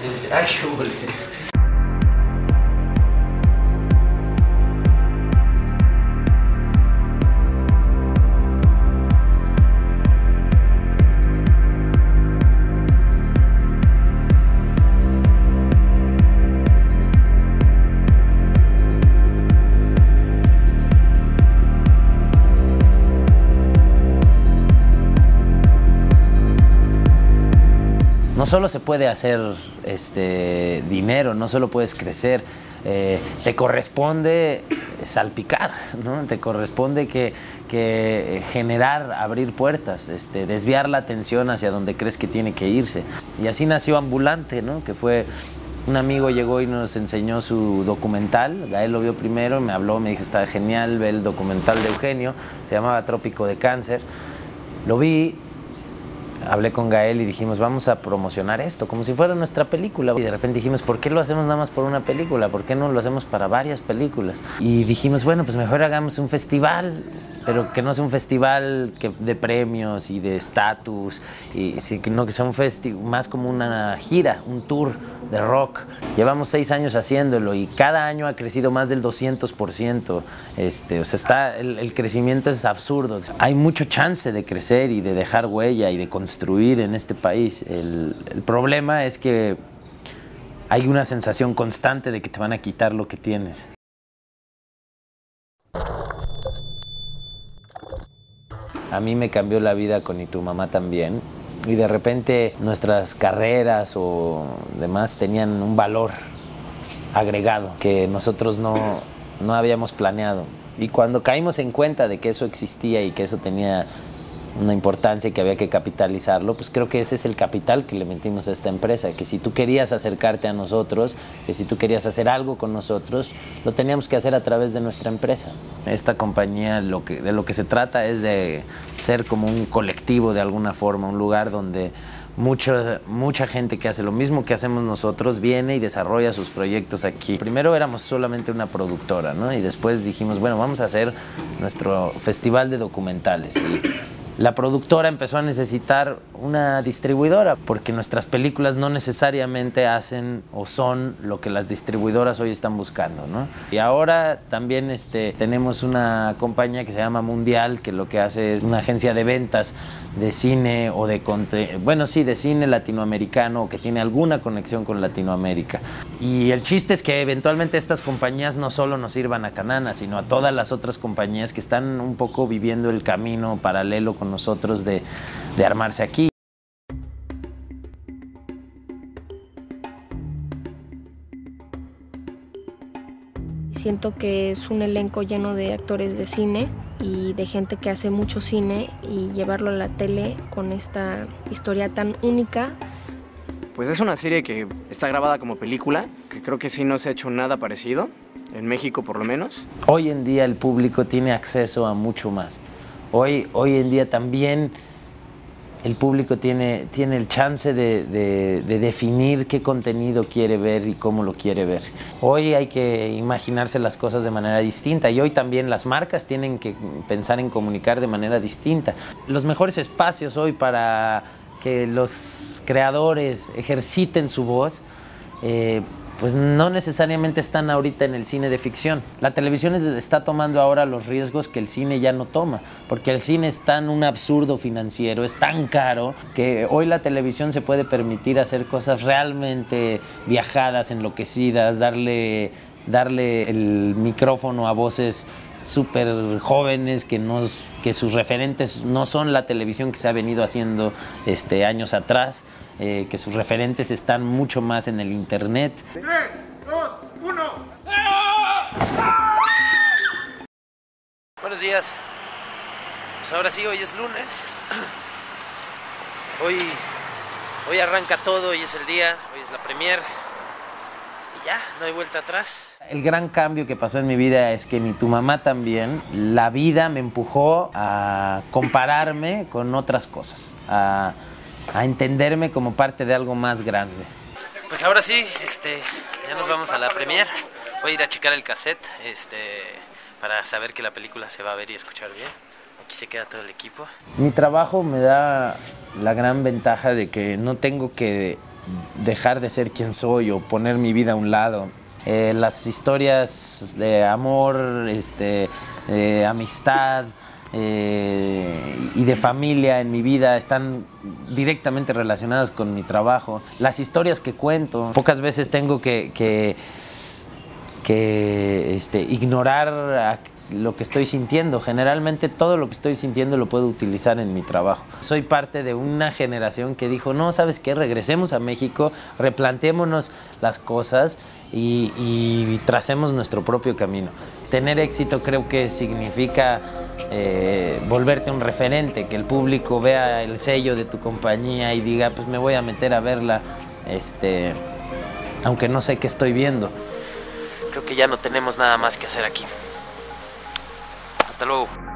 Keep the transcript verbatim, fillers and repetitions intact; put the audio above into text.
Ay, qué bole. No solo se puede hacer este, dinero, no solo puedes crecer, eh, te corresponde salpicar, ¿no? Te corresponde que, que generar, abrir puertas, este, desviar la atención hacia donde crees que tiene que irse. Y así nació Ambulante, ¿no? Que fue un amigo llegó y nos enseñó su documental, Gael lo vio primero, me habló, me dijo, está genial, ve el documental de Eugenio, se llamaba Trópico de Cáncer, lo vi. Hablé con Gael y dijimos, vamos a promocionar esto, como si fuera nuestra película. Y de repente dijimos, ¿por qué lo hacemos nada más por una película? ¿Por qué no lo hacemos para varias películas? Y dijimos, bueno, pues mejor hagamos un festival, pero que no sea un festival que, de premios y de estatus, sino que sea un festival más como una gira, un tour de rock. Llevamos seis años haciéndolo y cada año ha crecido más del doscientos por ciento. Este, o sea, está, el, el crecimiento es absurdo. Hay mucho chance de crecer y de dejar huella y de construir en este país. El, el problema es que hay una sensación constante de que te van a quitar lo que tienes. A mí me cambió la vida con Y tu mamá también. Y de repente nuestras carreras o demás tenían un valor agregado que nosotros no, no habíamos planeado. Y cuando caímos en cuenta de que eso existía y que eso tenía una importancia y que había que capitalizarlo, pues creo que ese es el capital que le metimos a esta empresa, que si tú querías acercarte a nosotros, que si tú querías hacer algo con nosotros, lo teníamos que hacer a través de nuestra empresa. Esta compañía lo que, de lo que se trata es de ser como un colectivo de alguna forma, un lugar donde mucha, mucha gente que hace lo mismo que hacemos nosotros viene y desarrolla sus proyectos aquí. Primero éramos solamente una productora, ¿no? Y después dijimos, bueno, vamos a hacer nuestro festival de documentales. Y la productora empezó a necesitar una distribuidora porque nuestras películas no necesariamente hacen o son lo que las distribuidoras hoy están buscando, ¿no? Y ahora también este, tenemos una compañía que se llama Mundial, que lo que hace es una agencia de ventas de cine o de, bueno, sí, de cine latinoamericano, que tiene alguna conexión con Latinoamérica. Y el chiste es que eventualmente estas compañías no solo nos sirvan a Canana, sino a todas las otras compañías que están un poco viviendo el camino paralelo con nosotros de, de armarse aquí. Siento que es un elenco lleno de actores de cine y de gente que hace mucho cine, y llevarlo a la tele con esta historia tan única. Pues es una serie que está grabada como película, que creo que sí no se ha hecho nada parecido, en México por lo menos. Hoy en día el público tiene acceso a mucho más. Hoy, hoy en día también el público tiene, tiene el chance de, de, de definir qué contenido quiere ver y cómo lo quiere ver. Hoy hay que imaginarse las cosas de manera distinta y hoy también las marcas tienen que pensar en comunicar de manera distinta. Los mejores espacios hoy para que los creadores ejerciten su voz, eh, pues no necesariamente están ahorita en el cine de ficción. La televisión es, está tomando ahora los riesgos que el cine ya no toma, porque el cine es tan un absurdo financiero, es tan caro, que hoy la televisión se puede permitir hacer cosas realmente viajadas, enloquecidas, darle, darle el micrófono a voces súper jóvenes que, no, que sus referentes no son la televisión que se ha venido haciendo este, años atrás. Eh, que sus referentes están mucho más en el internet. tres, dos, uno. Buenos días. Pues ahora sí, hoy es lunes. Hoy, hoy arranca todo, hoy es el día, hoy es la premier. Y ya, no hay vuelta atrás. El gran cambio que pasó en mi vida es que ni tu mamá también, la vida me empujó a compararme con otras cosas, a a entenderme como parte de algo más grande. Pues ahora sí, este, ya nos vamos a la premier. Voy a ir a checar el cassette este, para saber que la película se va a ver y escuchar bien. Aquí se queda todo el equipo. Mi trabajo me da la gran ventaja de que no tengo que dejar de ser quien soy o poner mi vida a un lado. Eh, las historias de amor, este, de amistad eh, y de familia en mi vida están directamente relacionadas con mi trabajo. Las historias que cuento, pocas veces tengo que, que, que este, ignorar a, lo que estoy sintiendo. Generalmente todo lo que estoy sintiendo lo puedo utilizar en mi trabajo. Soy parte de una generación que dijo, no, ¿sabes qué? Regresemos a México, replanteémonos las cosas y, y tracemos nuestro propio camino. Tener éxito creo que significa eh, volverte un referente, que el público vea el sello de tu compañía y diga, pues me voy a meter a verla, este, aunque no sé qué estoy viendo. Creo que ya no tenemos nada más que hacer aquí. Hasta luego.